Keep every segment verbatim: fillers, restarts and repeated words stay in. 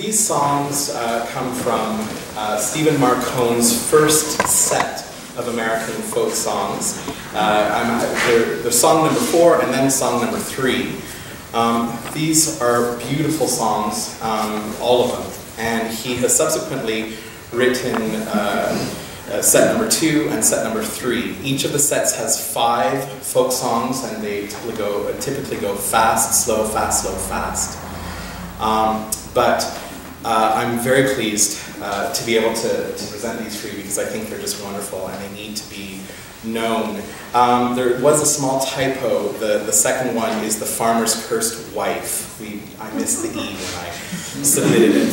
these songs uh, come from uh, Stephen Mark Cohn's first set of American folk songs. Uh, I'm, they're, they're song number four and then song number three. Um, these are beautiful songs, um, all of them, and he has subsequently written uh, uh, set number two and set number three. Each of the sets has five folk songs, and they typically go, typically go fast, slow, fast, slow, fast. Um, but uh, I'm very pleased uh, to be able to, to present these for you because I think they're just wonderful and they need to be known. Um, there was a small typo. The, the second one is the farmer's cursed wife. We, I missed the E when I submitted it.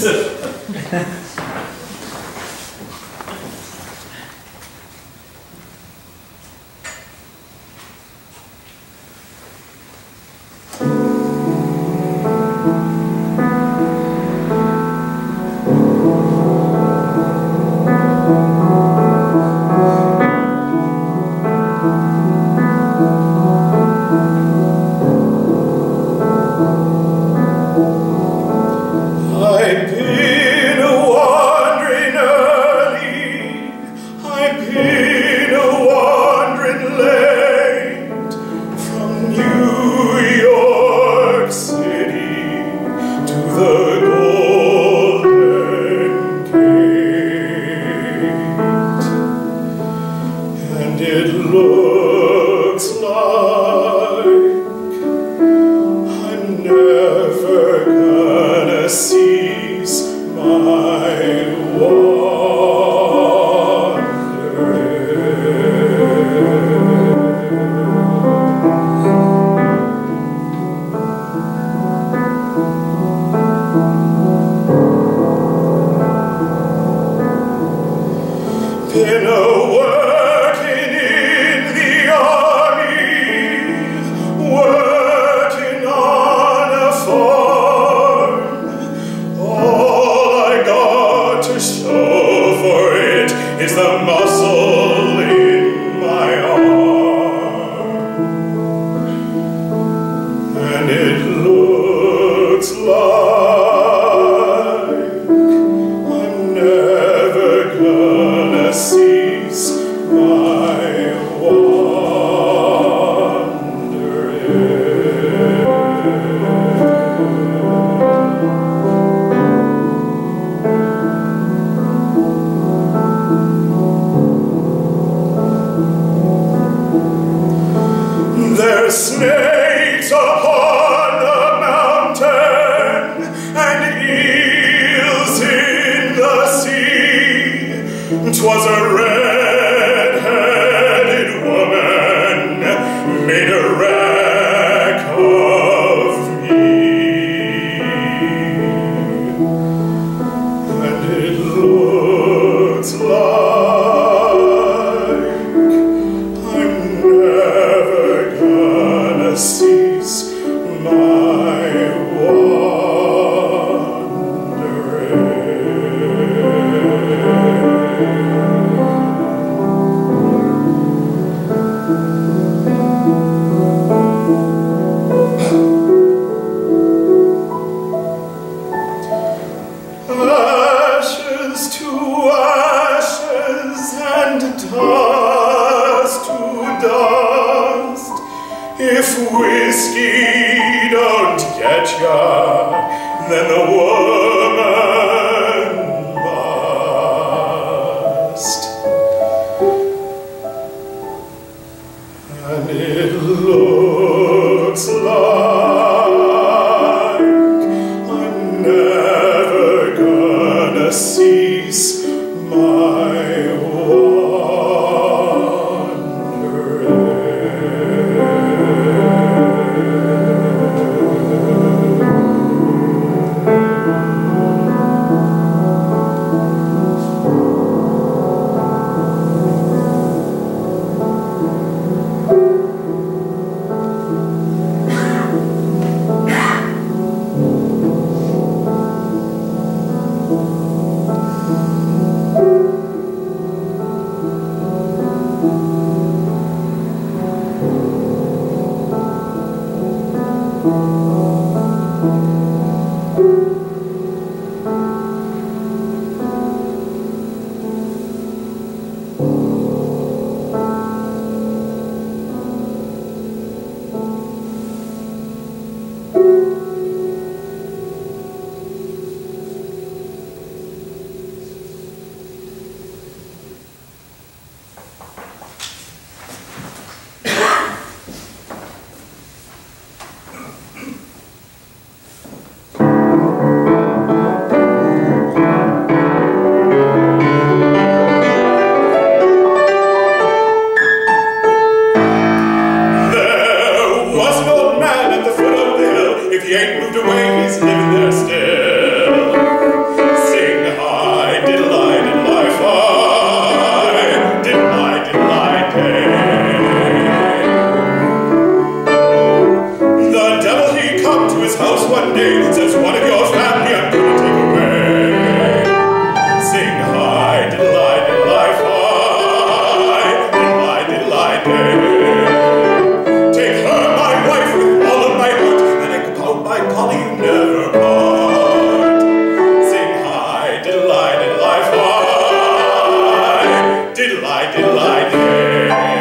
there's one of your family I'm gonna take away. Sing high, diddle-eye, diddle-eye, fly, diddle-eye, diddle-eye, day. Take her, my wife, with all of my heart, and I can pout by golly you never part. Sing high, diddle-eye, diddle-eye, fly, diddle-eye, diddle-eye, day.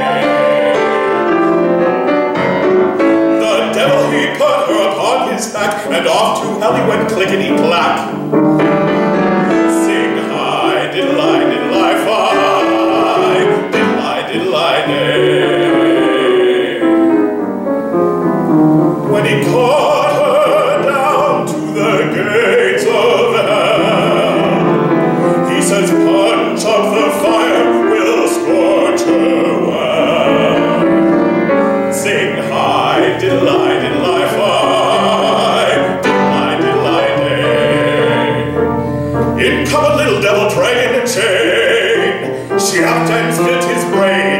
The devil, he put her upon his back, and off to hell he went clickety-clack. Sing high, diddle-eye, diddle-eye, fly, diddle-eye, diddle-eye, day. When he caught her down to the gates of hell, he says, punch up the fire, we'll scorch her well. Sing high, diddle-eye, diddle-eye, fly, diddle-eye, diddle-eye, day. In come a little devil dragging a chain, she upped and split his brain.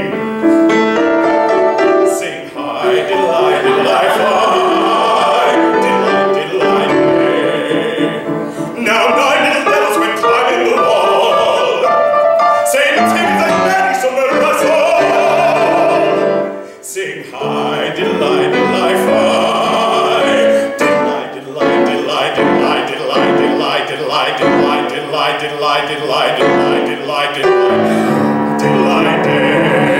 Sing high, diddle-eye, diddle-eye, fly, diddle-eye, diddle-eye, day. Now nine little devils went climbing the wall, saying, take the nanny so murder us all. Sing high, diddle-eye, diddle-eye, fly, diddle-eye, diddle-eye, diddle-eye, diddle-eye, diddle-eye, diddle-eye, diddle-eye, diddle-eye, diddle-eye, diddle-eye, diddle-eye, diddle-eye, diddle-eye, diddle-eye, diddle-eye, day.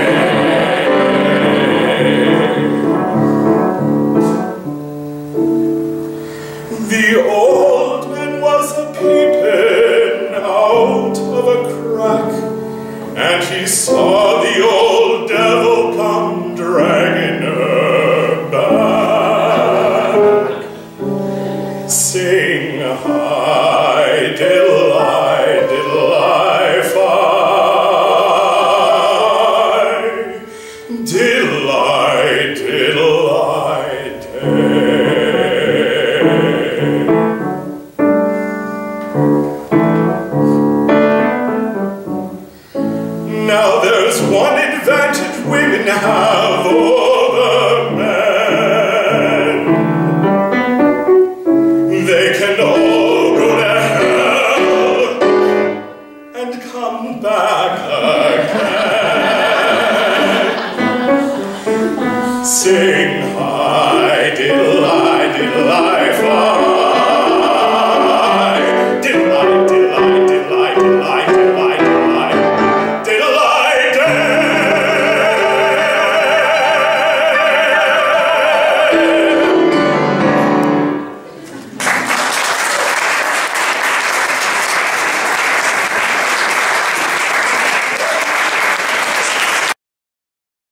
The old man was a-peeping out of a crack, and he saw the old devil come dragging her back. Sing high, diddle-eye, diddle-eye, fly, diddle-eye, diddle-eye, day. Now there's one advantage women have over men. They can all go to hell and come back again. Sing high, diddle-eye,